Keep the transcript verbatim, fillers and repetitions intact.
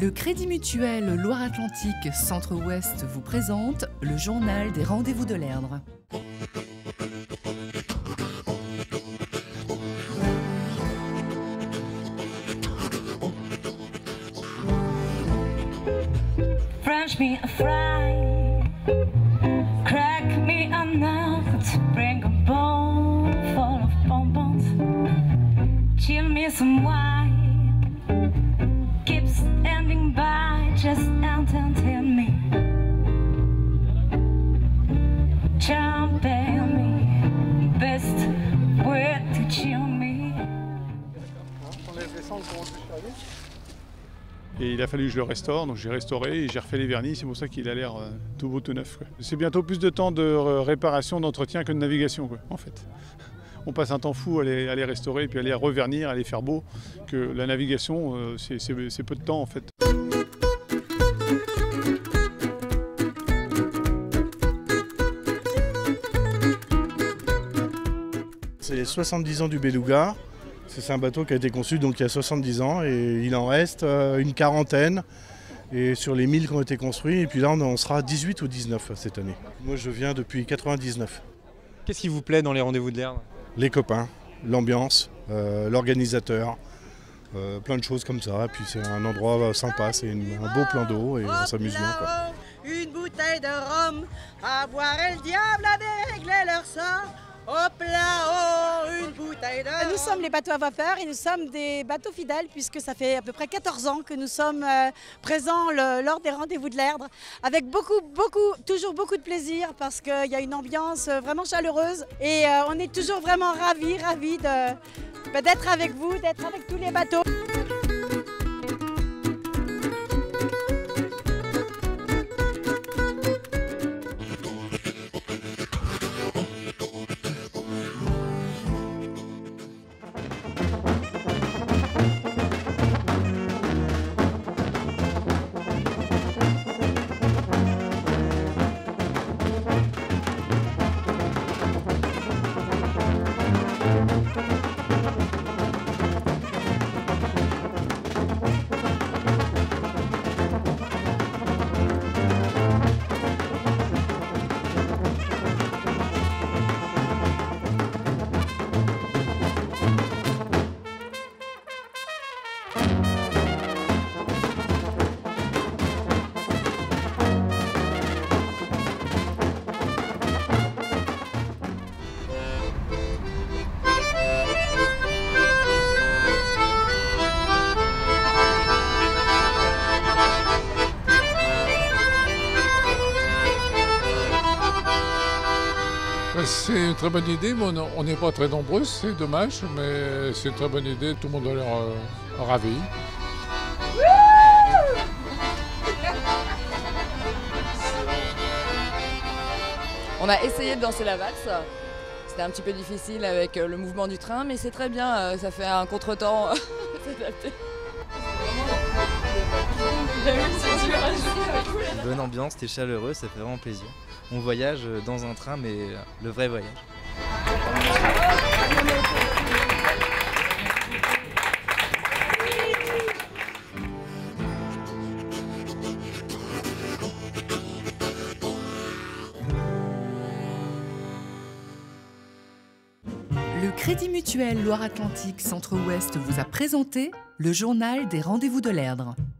Le Crédit Mutuel Loire-Atlantique Centre-Ouest vous présente le journal des rendez-vous de l'Erdre. French me a fry, crack me a nut, bring a bowl full of bonbons, chill me some wine, keep standing by, just entertain me, champagne me, best way to chill me. Et il a fallu que je le restaure, donc j'ai restauré et j'ai refait les vernis, c'est pour ça qu'il a l'air euh, tout beau, tout neuf. C'est bientôt plus de temps de réparation, d'entretien que de navigation, quoi, en fait. On passe un temps fou à les, à les restaurer, puis à les revernir, à les faire beaux, que la navigation, euh, c'est peu de temps, en fait. C'est les soixante-dix ans du Beluga. C'est un bateau qui a été conçu donc il y a soixante-dix ans et il en reste une quarantaine et sur les mille qui ont été construits. Et puis là on en sera dix-huit ou dix-neuf cette année. Moi je viens depuis quatre-vingt-dix-neuf. Qu'est-ce qui vous plaît dans les rendez-vous de l'Erdre? Les copains, l'ambiance, euh, l'organisateur, euh, plein de choses comme ça. Et puis c'est un endroit sympa, c'est un beau plan d'eau et on s'amuse bien, quoi. Une bouteille de rhum, à boire et le diable a déréglé leur sort. Hop là, oh, une bouteille de... Nous sommes les bateaux à vapeur et nous sommes des bateaux fidèles puisque ça fait à peu près quatorze ans que nous sommes euh, présents le, lors des rendez-vous de l'Erdre avec beaucoup, beaucoup, toujours beaucoup de plaisir parce qu'il y a une ambiance vraiment chaleureuse et euh, on est toujours vraiment ravis, ravis de, d'être avec vous, d'être avec tous les bateaux. C'est une très bonne idée, mais on n'est pas très nombreux, c'est dommage, mais c'est une très bonne idée, tout le monde a l'air euh, ravi. On a essayé de danser la valse, c'était un petit peu difficile avec le mouvement du train, mais c'est très bien, ça fait un contretemps s'adapter. Bonne ambiance, c'était chaleureux, ça fait vraiment plaisir. On voyage dans un train, mais le vrai voyage. Le Crédit Mutuel Loire-Atlantique Centre-Ouest vous a présenté le journal des rendez-vous de l'Erdre.